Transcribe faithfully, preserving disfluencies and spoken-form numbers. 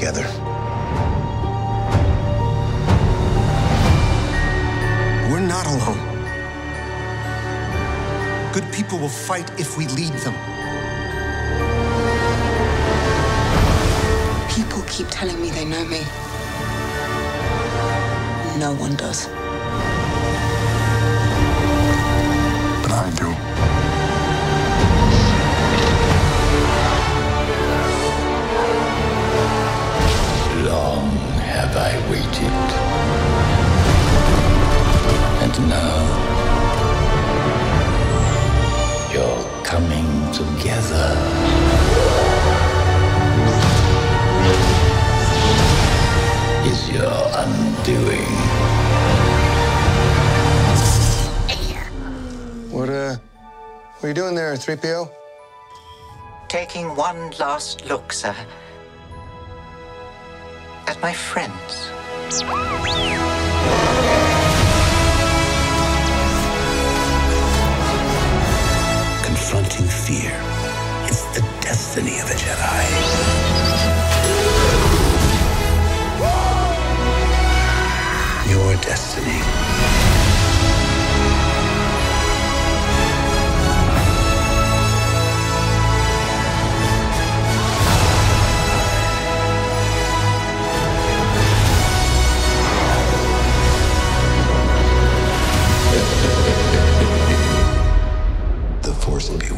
together. We're not alone. Good people will fight if we lead them. People keep telling me they know me. No one does. But I do. Long have I waited. And now you're coming together. Is your undoing. What, uh, what are you doing there, three P O? Taking one last look, sir, at my friends. Confronting fear is the destiny of a Jedi. Your destiny. The Force will be